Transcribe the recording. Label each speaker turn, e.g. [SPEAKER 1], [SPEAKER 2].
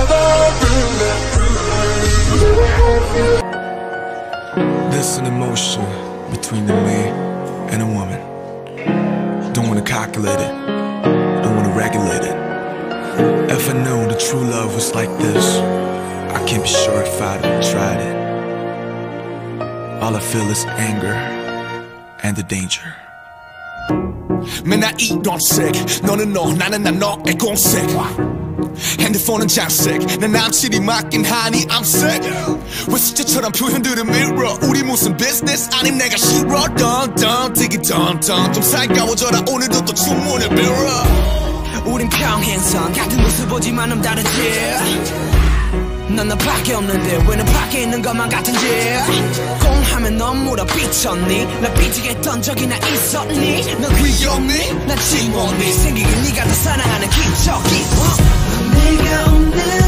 [SPEAKER 1] There's an emotion between a man and a woman. Don't wanna calculate it, don't wanna regulate it. If I knew the true love was like this, I can't be sure if I'd have tried it. All I feel is anger and the danger. 맨날 이런색 너는 너 나는 난 너의 공색 핸드폰은 장색 내 남친이 맞긴 하니 I'm sick 왜 숙제처럼 표현들은 mirror 우리 무슨 business 아님 내가 싫어 덩덩 되게 덩덩 좀 살가워져라 오늘도 또 주문을 빌어 우린 평행선 같은 모습 보지만 좀 다르지 넌 너밖에 없는데 왜 너 밖에 있는 것만 같은지 공하면 넌 물어 삐쳤니 나 삐지게 했던 적이나 있었니 넌 귀엽니 난 징언니 생기긴 네가 더 사랑하는 기적이 내가 없는